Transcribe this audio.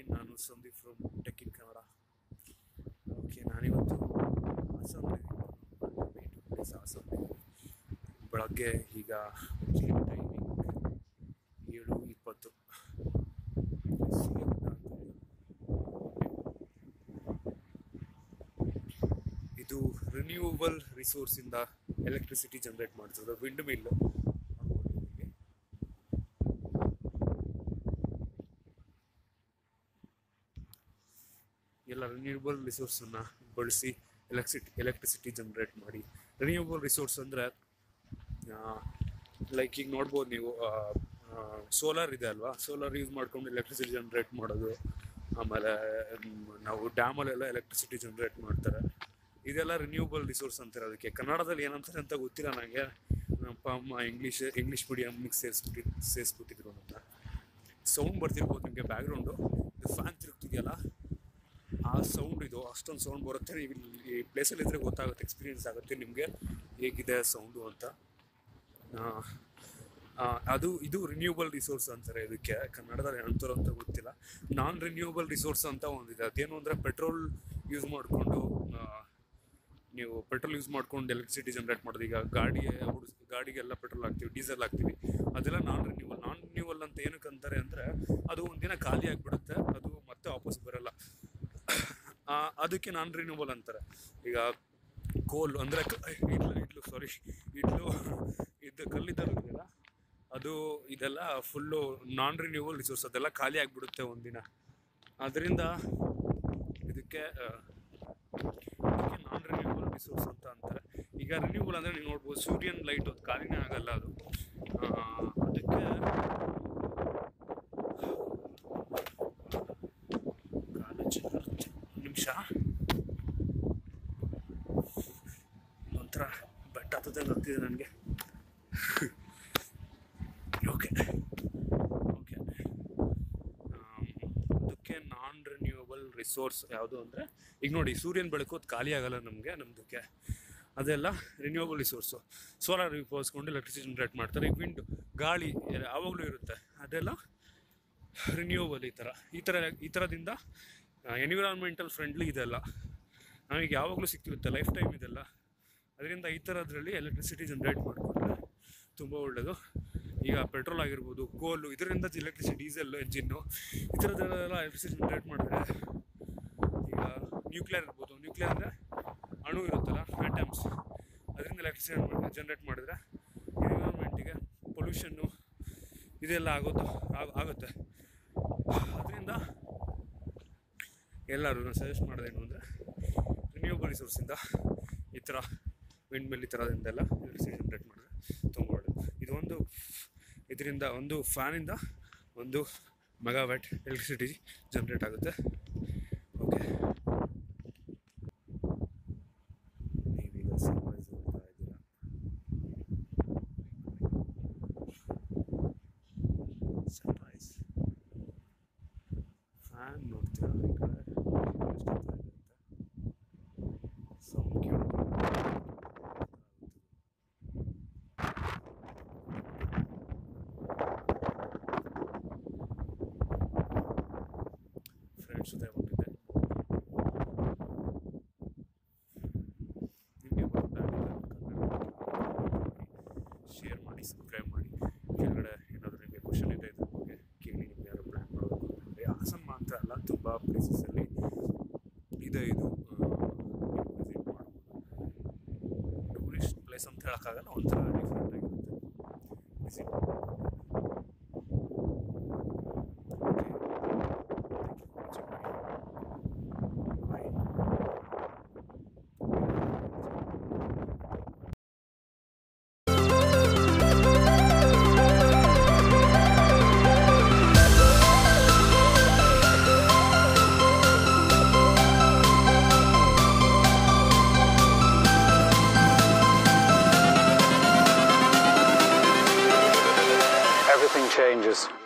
Hi, ನಾನು Sandeep from tech in Kannada. Okay, ನಾನಿವತ್ತು ಹಾಸನ ಬೆಳಗ್ಗೆ ಈಗ ಟೈಮಿಂಗ್ 7:20. ಇದು ರಿನ್ಯೂವಬಲ್ ರಿಸೋರ್ಸಿಂದ ಎಲೆಕ್ಟ್ರಿಸಿಟಿ ಜನರೇಟ್ ಮಾಡ್ತಿರೋದು ವಿಂಡ್ ಮಿಲ್. ಎಲ್ಲ ರಿನ್ಯೂವಬಲ್ ರಿಸೋರ್ಸನ್ನು ಬಳಸಿ ಎಲೆಕ್ಟ್ರಿಸಿಟಿ ಜನರೇಟ್ ಮಾಡಿ. ರಿನ್ಯೂವಬಲ್ ರಿಸೋರ್ಸ್ ಅಂದರೆ ಲೈಕ್ ಈಗ ನೋಡ್ಬೋದು ನೀವು, ಸೋಲಾರ್ ಇದೆ ಅಲ್ವಾ, ಸೋಲಾರ್ ಯೂಸ್ ಮಾಡ್ಕೊಂಡು ಎಲೆಕ್ಟ್ರಿಸಿಟಿ ಜನರೇಟ್ ಮಾಡೋದು. ಆಮೇಲೆ ನಾವು ಡ್ಯಾಮಲ್ಲೆಲ್ಲ ಎಲೆಕ್ಟ್ರಿಸಿಟಿ ಜನರೇಟ್ ಮಾಡ್ತಾರೆ. ಇದೆಲ್ಲ ರಿನ್ಯೂವಬಲ್ ರಿಸೋರ್ಸ್ ಅಂತಾರೆ. ಅದಕ್ಕೆ ಕನ್ನಡದಲ್ಲಿ ಏನಂತಾರೆ ಅಂತ ಗೊತ್ತಿಲ್ಲ ನನಗೆ. ನಮ್ಮ ಅಪ್ಪ ಅಮ್ಮ ಇಂಗ್ಲೀಷ್ ಮೀಡಿಯಮ್ಗೆ ಸೇರಿಸ್ಬಿಟ್ಟಿದ್ರು ಅಂತ. ಸೌಂಡ್ ಬರ್ತಿರ್ಬೋದು ನಿಮಗೆ ಬ್ಯಾಕ್ಗ್ರೌಂಡು. ಇದು ಫ್ಯಾನ್ ತಿರುಗ್ತಿದೆಯಲ್ಲ, ಆ ಸೌಂಡ್ ಇದು ಅಷ್ಟೊಂದು ಸೌಂಡ್ ಬರುತ್ತೆ. ನೀವು ಈ ಪ್ಲೇಸಲ್ಲಿ ಇದ್ರೆ ಗೊತ್ತಾಗುತ್ತೆ, ಎಕ್ಸ್ಪೀರಿಯನ್ಸ್ ಆಗುತ್ತೆ ನಿಮಗೆ ಹೇಗಿದೆ ಸೌಂಡು ಅಂತ. ಇದು ರಿನ್ಯೂವಬಲ್ ರಿಸೋರ್ಸ್ ಅಂತಾರೆ. ಇದಕ್ಕೆ ಕನ್ನಡದಲ್ಲಿ ಹೇಳ್ತಾರೋ ಅಂತ ಗೊತ್ತಿಲ್ಲ. ನಾನ್ ರಿನ್ಯೂವಬಲ್ ರಿಸೋರ್ಸ್ ಅಂತ ಒಂದಿದೆ. ಅದೇನು ಅಂದರೆ ಪೆಟ್ರೋಲ್ ಯೂಸ್ ಮಾಡಿಕೊಂಡು ಎಲೆಕ್ಟ್ರಿಸಿಟಿ ಜನರೇಟ್ ಮಾಡೋದು. ಈಗ ಗಾಡಿಗೆಲ್ಲ ಪೆಟ್ರೋಲ್ ಹಾಕ್ತೀವಿ, ಡೀಸೆಲ್ ಹಾಕ್ತೀವಿ, ಅದೆಲ್ಲ ನಾನ್ ರಿನ್ಯೂವಲ್ ಅಂತ ಏನಕ್ಕೆ ಅಂತಾರೆ ಅಂದರೆ ಅದು ಒಂದಿನ ಖಾಲಿ ಆಗಿಬಿಡುತ್ತೆ, ಅದು ಮತ್ತೆ ವಾಪಸ್ ಬರಲ್ಲ. ಅದಕ್ಕೆ ನಾನ್ ರಿನ್ಯೂವಲ್ ಅಂತಾರೆ. ಈಗ ಕೋಲ್ ಅಂದರೆ ಇದು ಕಲ್ಲಿದ್ದಲ್ಲ, ಅದು ಇದೆಲ್ಲ ಫುಲ್ಲು ನಾನ್ ರಿನ್ಯೂವಲ್ ರಿಸೋರ್ಸ್. ಅದೆಲ್ಲ ಖಾಲಿ ಆಗಿಬಿಡುತ್ತೆ ಒಂದಿನ. ಅದರಿಂದ ಇದಕ್ಕೆ ನಾನ್ ರಿನ್ಯೂವಲ್ ರಿಸೋರ್ಸ್ ಅಂತ ಅಂತಾರೆ. ಈಗ ರಿನ್ಯೂವಲ್ ಅಂದರೆ ನೀವು ನೋಡ್ಬೋದು, ಸೂರ್ಯನ ಲೈಟ್ ಅದು ಖಾಲಿನೇ ಆಗಲ್ಲ. ಅದು ಅದಕ್ಕೆ ನಿಮಿಷ ಒಂಥರ ಬೆಟ್ಟ ಹತ್ತದಂಗೆ ಆಗ್ತಿದೆ ನನಗೆ. ಓಕೆ, ಅದಕ್ಕೆ ನಾನ್ ರಿನ್ಯೂವಬಲ್ ರಿಸೋರ್ಸ್ ಯಾವುದು ಅಂದರೆ, ಈಗ ನೋಡಿ ಸೂರ್ಯನ ಬೆಳಕು ಅದು ಖಾಲಿ ಆಗಲ್ಲ ನಮ್ಮದಕ್ಕೆ. ಅದೆಲ್ಲ ರಿನ್ಯೂವಬಲ್ ರಿಸೋರ್ಸು. ಸೋಲಾರ್ ಉಪಯೋಗಿಸ್ಕೊಂಡು ಎಲೆಕ್ಟ್ರಿಸಿಟಿ ಜನರೇಟ್ ಮಾಡ್ತಾರೆ. ಈಗ ವಿಂಡ್, ಗಾಳಿ ಯಾವಾಗಲೂ ಇರುತ್ತೆ, ಅದೆಲ್ಲ ರಿನ್ಯೂವಬಲ್. ಈ ಥರದಿಂದ ಎನ್ವಿರಾನ್ಮೆಂಟಲ್ ಫ್ರೆಂಡ್ಲಿ ಇದೆಲ್ಲ ನಮಗೆ ಯಾವಾಗಲೂ ಸಿಗ್ತಿರುತ್ತೆ, ಲೈಫ್ ಟೈಮ್ ಇದೆಲ್ಲ. ಅದರಿಂದ ಈ ಥರದ್ರಲ್ಲಿ ಎಲೆಕ್ಟ್ರಿಸಿಟಿ ಜನರೇಟ್ ಮಾಡಿಕೊಂಡ್ರೆ ತುಂಬ ಒಳ್ಳೆಯದು. ಈಗ ಪೆಟ್ರೋಲ್ ಆಗಿರ್ಬೋದು, ಕೋಲು, ಇದರಿಂದ ಎಲೆಕ್ಟ್ರಿಸಿಟಿ, ಡೀಸೆಲ್ ಎಂಜಿನ್ನು, ಈ ಥರದ್ದೆಲ್ಲ ಎಲೆಕ್ಟ್ರಿಸಿಟಿ ಜನರೇಟ್ ಮಾಡಿದ್ರೆ, ಈಗ ನ್ಯೂಕ್ಲಿಯರ್ ಇರ್ಬೋದು. ನ್ಯೂಕ್ಲಿಯರ್ ಅಂದರೆ ಅಣು ಇರುತ್ತಲ್ಲ, ಆಟಮ್ಸ್, ಅದರಿಂದ ಎಲೆಕ್ಟ್ರಿಸಿಟಿ ಜನರೇಟ್ ಮಾಡಿದ್ರೆ ಎನ್ವಿರಾನ್ಮೆಂಟಿಗೆ ಪೊಲ್ಯೂಷನ್ನು ಇದೆಲ್ಲ ಆಗುತ್ತೆ. ಅದರಿಂದ ಎಲ್ಲರೂ ನಾನು ಸಜೆಸ್ಟ್ ಮಾಡೋದೇನು ಅಂದರೆ, ರಿನ್ಯೂವಬಲ್ ರಿಸೋರ್ಸಿಂದ ಈ ಥರ ವಿಂಡ್ ಮಿಲ್, ಈ ಥರದಿಂದೆಲ್ಲ ಎಲೆಕ್ಟ್ರಿಸಿಟಿ ಜನರೇಟ್ ಮಾಡಿದ್ರೆ ತುಂಬ ಒಳ್ಳೆಯದು. ಇದರಿಂದ ಒಂದು ಫ್ಯಾನಿಂದ 1 ಮೆಗಾವ್ಯಾಟ್ ಎಲೆಕ್ಟ್ರಿಸಿಟಿ ಜನರೇಟ್ ಆಗುತ್ತೆ. ಓಕೆ, ನೀವೀಗ ಸನ್ರೈಸ್ ನೋಡ್ತಾ ಇದ್ದೀರಾ. ಸನ್ರೈಸ್ ಫ್ಯಾನ್ ನೋಡ್ತೀರಾ, ಈ ಕಡೆ ಸೌಂಡ್ ಫ್ರೆಂಡ್ಸ್ ಜೊತೆ ಬಂದಿದ್ದೆ. ನಿಮಗೆ ಶೇರ್ ಮಾಡಿ, ಸಬ್ಸ್ಕ್ರೈಬ್ ಮಾಡಿ. ಕೆಳಗಡೆ ಏನಾದರೂ ನಿಮಗೆ ಕ್ವಶನ್ ಇದೆ ಇದ್ರ ಬಗ್ಗೆ ಕೇಳಿ. ನಿಮ್ಗೆ ಯಾರು ಪ್ಲ್ಯಾನ್ ಮಾಡಬೇಕು ಅಂತಂದರೆ, ಹಾಸನ ಮಾತ್ರ ಅಲ್ಲ, ತುಂಬ ಪ್ಲೇಸಸಲ್ಲಿ ಇದೆ. ಇದು ವಿಸಿಟ್ ಮಾಡ್ಬೋದು. ಟೂರಿಸ್ಟ್ ಪ್ಲೇಸ್ ಅಂತ ಹೇಳೋಕ್ಕಾಗಲ್ಲ, ಒಂಥರ ಡಿಫ್ರೆಂಟ್ ಆಗಿರುತ್ತೆ. Visit changes.